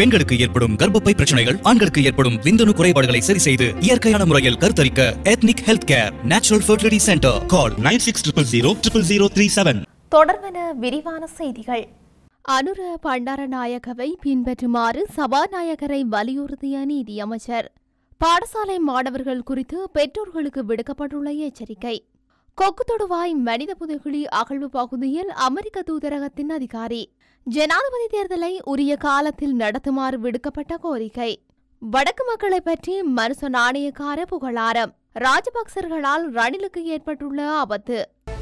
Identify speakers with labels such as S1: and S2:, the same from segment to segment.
S1: பெண்களுக்கு ஏற்படும் கர்ப்பப்பை பிரச்சனைகள், ஆண்களுக்கு ஏற்படும் விந்தணு குறைபாடுகளை சரி செய்து இயற்கையான முறையில் கருத்தரிக்க ethnic health care natural fertility centre. Call 9600000037.
S2: தொடர்பென விரிவான செய்திகள்.
S3: அனுர பண்டாரநாயகவை பின்பற்றுமாறு சபாநாயகரை வலியுறுத்திய நீதி அமைச்சர். பாடசாலை மாணவர்கள் குறித்து பெற்றோர்களுக்கு விடுக்கப்பட்டுள்ள எச்சரிக்கை. கொக்கு தொடுவாய் மனித புதைகுழி அகழ்வு பகுதியில் அமெரிக்க தூதரகத்தின் அதிகாரி. ஜனாதிபதி தேர்தலை உரிய காலத்தில் நடத்துமாறு விடுக்கப்பட்ட கோரிக்கை. வடக்கு மக்களை பற்றி மனுஷ நாணயக்கார புகழாரம். ராஜபக்சர்களால் ரணிலுக்கு ஏற்பட்டுள்ள ஆபத்து.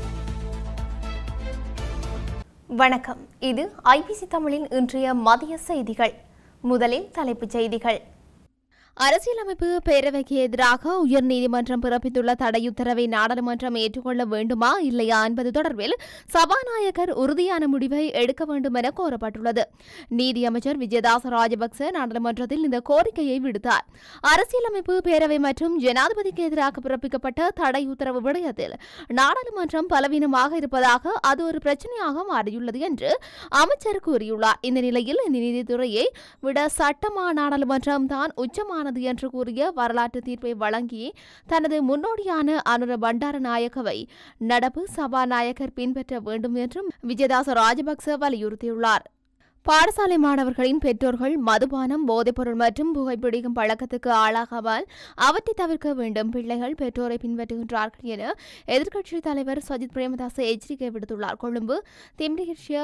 S2: வணக்கம், இது ஐபிசி தமிழின் இன்றைய மதிய செய்திகள். முதலில் தலைப்புச் செய்திகள்.
S3: அரசியலமைப்பு பேரவைக்கு எதிராக உயர்நீதிமன்றம் பிறப்பித்துள்ள தடையுத்தரவை நாடாளுமன்றம் ஏற்றுக்கொள்ள வேண்டுமா இல்லையா என்பது தொடர்பில் சபாநாயகர் உறுதியான முடிவை எடுக்க வேண்டும் என கோரப்பட்டுள்ளது. நீதியமைச்சர் விஜயதாச ராஜபக்ச நாடாளுமன்றத்தில் இந்த கோரிக்கையை விடுத்தார். அரசியலமைப்பு பேரவை மற்றும் ஜனாதிபதிக்கு எதிராக பிறப்பிக்கப்பட்ட தடை உத்தரவு விடயத்தில் நாடாளுமன்றம் பலவீனமாக இருப்பதாக அது ஒரு பிரச்சனையாக மாறியுள்ளது என்று அமைச்சர் கூறியுள்ளார். இந்த நிலையில் இந்த நீதித்துறையை விட சட்டமா நாடாளுமன்றம் தான் உச்சமான என்று கூறிய வரலாற்று தீர்ப்பை வழங்கி தனது முன்னோடியான அனுர பண்டாரநாயகவை நடப்பு சபாநாயகர் பின்பற்ற வேண்டும் என்றும் விஜயதாச ராஜபக்ச வலியுறுத்தியுள்ளார். பாடசாலை மாணவர்களின் பெற்றோர்கள் மதுபானம், போதைப்பொருள் மற்றும் புகைப்பிடிக்கும் பழக்கத்துக்கு ஆளாகாமல் அவற்றை தவிர்க்க வேண்டும். பிள்ளைகள் பெற்றோரை பின்பற்றுகின்றார்கள் என எதிர்க்கட்சித் தலைவர் சஜித் பிரேமதாச எச்சரிக்கை விடுத்துள்ளார். கொழும்பு திம்பிரிகிய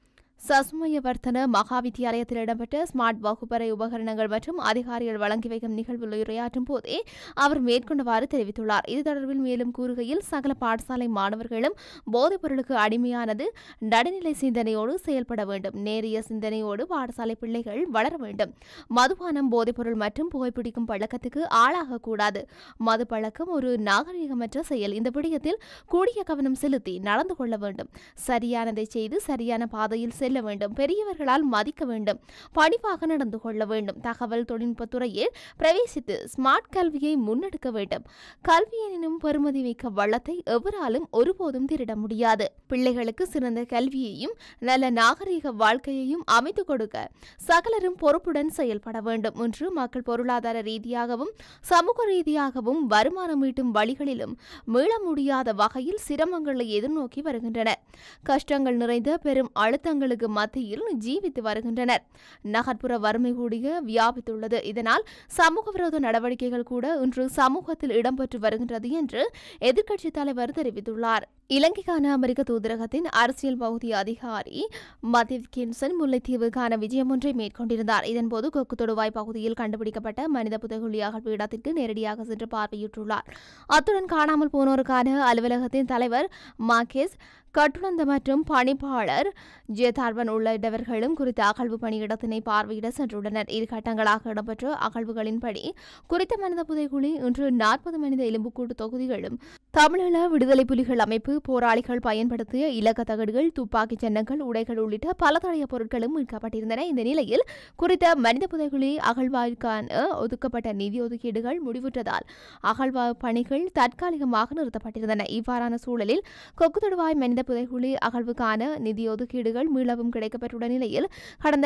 S3: சசுமயவர்த்தன மகாவித்தியாலயத்தில் இடம்பெற்ற ஸ்மார்ட் வகுப்பறை உபகரணங்கள் மற்றும் அதிகாரிகள் வழங்கி வைக்கும் நிகழ்வில் உரையாற்றும் போதே அவர் மேற்கொண்டவாறு தெரிவித்துள்ளார். இது தொடர்பில் மேலும் கூறுகையில், சகல பாடசாலை மாணவர்களும் போதைப் பொருளுக்கு அடிமையானது நடுநிலை சிந்தனையோடு செயல்பட வேண்டும். நேரிய சிந்தனையோடு பாடசாலை பிள்ளைகள் வளர வேண்டும். மதுபானம், போதைப்பொருள் மற்றும் புகைப்பிடிக்கும் பழக்கத்துக்கு ஆளாகக்கூடாது. மது பழக்கம் ஒரு நாகரிகமற்ற செயல். இந்த விடயத்தில் கூடிய கவனம் செலுத்தி நடந்து கொள்ள வேண்டும். சரியானதை செய்து சரியான பாதையில் செல்ல வேண்டும். பெரியவர்களால் மதிக்க வேண்டும். பணிவாக நடந்து கொள்ள வேண்டும். தகவல் தொழில்நுட்பத்துறையில் பிரவேசித்து ஸ்மார்ட் கல்வியை முன்னெடுக்க வேண்டும். கல்வி எனும் பெறுமதி மிக்க வளத்தை எவராலும் ஒருபோதும் திருட முடியாது. பிள்ளைகளுக்கு சிறந்த கல்வியையும் நல்ல நாகரிக வாழ்க்கையையும் அமைத்துக் கொடுக்க சகலரும் பொறுப்புடன் செயல்பட வேண்டும். இன்று மக்கள் பொருளாதார ரீதியாகவும் சமூக ரீதியாகவும் வருமானம் ஈட்டும் வழிகளிலும் மீள முடியாத வகையில் சிரமங்களை எதிர்நோக்கி வருகின்றனர். கஷ்டங்கள் நிறைந்த பெரும் அழுத்தங்களுக்கு மத்தியில் ஜீவித்து வருகின்றனர். நகர்ப்புற வறுமை கூடிய வியாபித்துள்ளது. இதனால் சமூக விரோத நடவடிக்கைகள் கூட இன்று சமூகத்தில் இடம்பெற்று வருகின்றது என்று எதிர்க்கட்சித் தலைவர் தெரிவித்துள்ளார். இலங்கைக்கான அமெரிக்க தூதரகத்தின் அரசியல் பகுதி அதிகாரி மதிவ்கின்சன் முல்லைத்தீவுக்கான விஜயம் ஒன்றை மேற்கொண்டிருந்தார். இதன்போது கொக்கு தொடுவாய் பகுதியில் கண்டுபிடிக்கப்பட்ட மனித புதைகுழி அகழ்வு இடத்திற்கு நேரடியாக சென்று பார்வையிட்டுள்ளார். அத்துடன் காணாமல் போனோருக்கான அலுவலகத்தின் தலைவர் மார்கேஸ் கட்டுணந்த மற்றும் பணிப்பாளர் ஜேதார்வன் உள்ளிட்டவர்களும் குறித்த அகழ்வு பணியிடத்தினை பார்வையிட சென்றுள்ளனர். இரு கட்டங்களாக இடம்பெற்ற அகழ்வுகளின்படி குறித்த மனித புதைகுழி இன்று 40 மனித எலும்புக்கூட்டு தொகுதிகளும், தமிழீழ விடுதலை புலிகள் அமைப்பு போராளிகள் பயன்படுத்திய இலக்க தகடுகள், துப்பாக்கி சின்னங்கள், உடைகள் உள்ளிட்ட பல தடைய பொருட்களும் மீட்கப்பட்டிருந்தன. இந்த நிலையில் குறித்த மனித புதைகுழி அகழ்வாய்க்கான ஒதுக்கப்பட்ட நிதி ஒதுக்கீடுகள் முடிவுற்றதால் அகழ்வு பணிகள் தற்காலிகமாக நிறுத்தப்பட்டிருந்தன. இவ்வாறான சூழலில் கொக்கு தொடுவாய் மனித புதைகுழி அகழ்வுக்கான நிதி ஒதுக்கீடுகள் மீளவும் கிடைக்கப்பட்டுள்ள நிலையில் கடந்த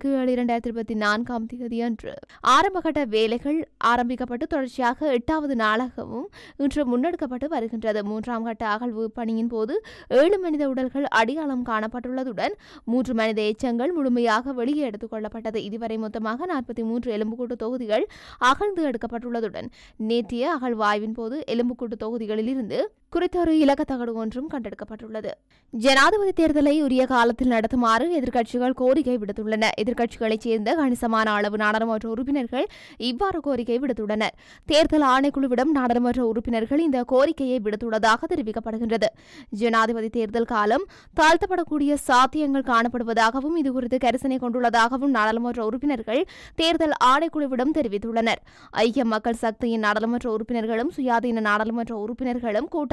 S3: 4/7/2024 தேதியன்று ஆரம்பகட்ட வேலைகள் ஆரம்பிக்கப்பட்டு தொடர்ச்சியாக 8வது நாளாகவும் இன்று முன்னெடுக்கப்பட்டு வருகின்றது. 3ஆம் கட்ட அகழ்வு பணியின் போது 7 மனித உடல்கள் அடையாளம் காணப்பட்டுள்ளதுடன் 3 மனித எச்சங்கள் முழுமையாக வெளியே எடுத்துக் கொள்ளப்பட்டது. இதுவரை மொத்தமாக 43 எலும்புக்கூட்டு தொகுதிகள் அகழ்ந்து எடுக்கப்பட்டுள்ளதுடன் நேற்றைய அகழ்வாய்வின் போது எலும்புக்கூட்டு தொகுதிகளில் இருந்து குறித்த ஒரு இலக்க தகடு ஒன்றும் கண்டெடுக்கப்பட்டுள்ளது. ஜனாதிபதி தேர்தலை உரிய காலத்தில் நடத்துமாறு எதிர்க்கட்சிகள் கோரிக்கை விடுத்துள்ளன. எதிர்க்கட்சிகளைச் சேர்ந்த கணிசமான அளவு நாடாளுமன்ற உறுப்பினர்கள் இவ்வாறு கோரிக்கை விடுத்துள்ளனர். தேர்தல் ஆணைக்குழுவிடம் நாடாளுமன்ற உறுப்பினர்கள் இந்த கோரிக்கையை விடுத்துள்ளதாக தெரிவிக்கப்படுகின்றது. ஜனாதிபதி தேர்தல் காலம் தாழ்த்தப்படக்கூடிய சாத்தியங்கள் காணப்படுவதாகவும் இதுகுறித்து கரிசனை கொண்டுள்ளதாகவும் நாடாளுமன்ற உறுப்பினர்கள் தேர்தல் ஆணைக்குழுவிடம் தெரிவித்துள்ளனர். ஐக்கிய மக்கள் சக்தியின் நாடாளுமன்ற உறுப்பினர்களும் சுயாதீன நாடாளுமன்ற உறுப்பினர்களும் கூட்டாக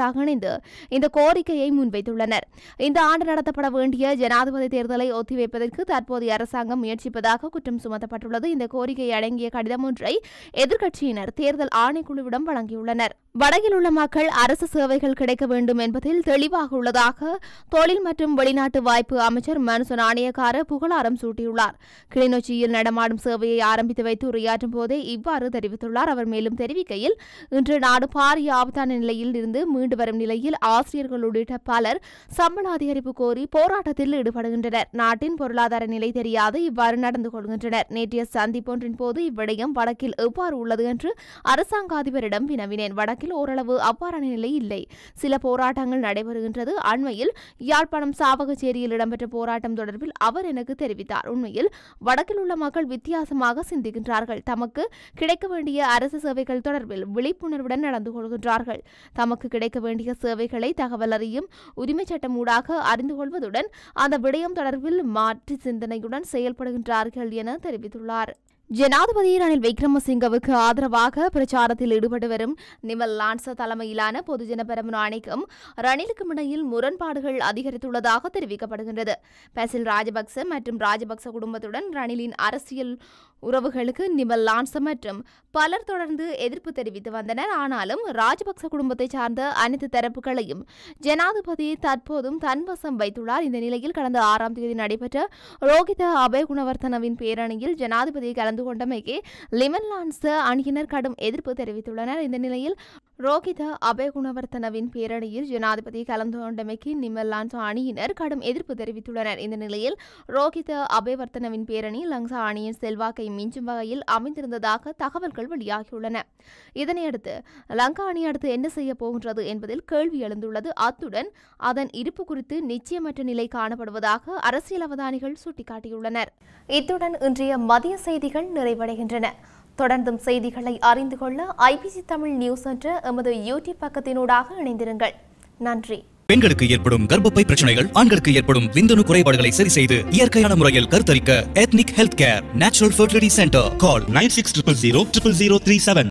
S3: ஒன்றாக இணைந்து இந்த கோரிக்கையை முன்வைத்துள்ளனர். இந்த ஆண்டு நடத்தப்பட வேண்டிய ஜனாதிபதி தேர்தலை ஒத்திவைப்பதற்கு தற்போதைய அரசாங்கம் முயற்சிப்பதாக குற்றம் சுமத்தப்பட்டுள்ளது. இந்த கோரிக்கை அடங்கிய கடிதம் ஒன்றை எதிர்க்கட்சியினர் தேர்தல் ஆணைக்குழுவிடம் வழங்கியுள்ளனர். வடக்கில் உள்ள மக்கள் அரசு சேவைகள் கிடைக்க வேண்டும் என்பதில் தெளிவாக உள்ளதாக தொழில் மற்றும் வெளிநாட்டு வாய்ப்பு அமைச்சர் மனுச நாணயக்கார புகழாரம் சூட்டியுள்ளார். கிளிநொச்சியில் நடமாடும் சேவையை ஆரம்பித்து வைத்து உரையாற்றும் போதே இவ்வாறு தெரிவித்துள்ளார். அவர் மேலும் தெரிவிக்கையில், இன்று நாடு பாரிய ஆபத்தான நிலையில் இருந்து மீண்டு வரும் நிலையில் ஆசிரியர்கள் உள்ளிட்ட பலர் சம்பள அதிகரிப்பு கோரி போராட்டத்தில் ஈடுபடுகின்றனர். நாட்டின் பொருளாதார நிலை தெரியாது இவ்வாறு நடந்து கொள்கின்றனர். நேற்றைய சந்திப்பொன்றின் போது இவ்விடயம் வடக்கில் எவ்வாறு உள்ளது என்று அரசாங்க அதிபரிடம் வினவினேன். வடக்கில் ஓரளவு அவ்வாறான நிலை இல்லை. சில போராட்டங்கள் நடைபெறுகின்றது. அண்மையில் யாழ்ப்பாணம் சாவகச்சேரியில் இடம்பெற்ற போராட்டம் தொடர்பில் அவர் எனக்கு தெரிவித்தார். உண்மையில் வடக்கில் உள்ள மக்கள் வித்தியாசமாக சிந்திக்கின்றார்கள். தமக்கு கிடைக்க வேண்டிய அரசு சேவைகள் தொடர்பில் விழிப்புணர்வுடன் நடந்து கொள்கின்றார்கள். தமக்கு கிடைக்க வேண்டிய சேவைகளை தகவல் அறியும் உரிமை சட்டம் ஊடாக அறிந்து கொள்வதுடன் அந்த விடயம் தொடர்பில் மாற்று சிந்தனையுடன் செயல்படுகின்றார்கள் என தெரிவித்துள்ளார். ஜனாதிபதி ரணில் விக்ரமசிங்கவுக்கு ஆதரவாக பிரச்சாரத்தில் ஈடுபட்டு வரும் நிமல் லான்ச தலைமையிலான பொதுஜன பெரமுன அணிக்கும் ரணிலுக்கும் இடையில் முரண்பாடுகள் அதிகரித்துள்ளதாக தெரிவிக்கப்படுகின்றது. பசில் ராஜபக்ச மற்றும் ராஜபக்ச குடும்பத்துடன் ரணிலின் அரசியல் உறவுகளுக்கு நிமல் லான்ச மற்றும் பலர் தொடர்ந்து எதிர்ப்பு தெரிவித்து வந்தனர். ஆனாலும் ராஜபக்ச குடும்பத்தை சார்ந்த அனைத்து தரப்புகளையும் ஜனாதிபதி தற்போதும் தன்வசம் வைத்துள்ளார். இந்த நிலையில் கடந்த 6ஆம் தேதி நடைபெற்ற ரோகித அபேகுணவர்த்தனவின் பேரணியில் ஜனாதிபதி கலந்து கொண்டமைக்கு லிமன் லான்ச அணியினர் கடும் எதிர்ப்பு தெரிவித்துள்ளனர். இந்த நிலையில் ரோகித அபேகுணவர்த்தனவின் பேரணியில் ஜனாதிபதி கலந்து கொண்டமைக்கு நிமல் லான்ச அணியினர் கடும் எதிர்ப்பு தெரிவித்துள்ளனர். இந்த நிலையில் ரோகித அபேவர்த்தனவின் பேரணி லங்சா அணியின் செல்வாக்கை மிஞ்சும் வகையில் அமைந்திருந்ததாக தகவல்கள் வெளியாகியுள்ளன. இதனையடுத்து லங்கா அணி அடுத்து என்ன செய்ய போகின்றது என்பதில் கேள்வி எழுந்துள்ளது. அத்துடன் அதன் இருப்பு குறித்து நிச்சயமற்ற நிலை காணப்படுவதாக அரசியல் அவதானிகள் சுட்டிக்காட்டியுள்ளனர்.
S2: இத்துடன் இன்றைய மதிய செய்திகள் நிறைவடைகின்றன. தொடர்ந்தும் செய்திகளை அறிந்து கொள்ள ஐபிசி தமிழ் நியூஸ் என்ற எமது யூடியூப் பக்கத்தினூடாக இணைந்திருங்கள். நன்றி.
S1: பெண்களுக்கு ஏற்படும் கர்ப்பப்பை பிரச்சனைகள், ஆண்களுக்கு ஏற்படும் விந்தணு குறைபாடுகளை சரி செய்து இயற்கையான முறையில் கருத்தரிக்க ethnic health care natural fertility centre. Call 9600 00037.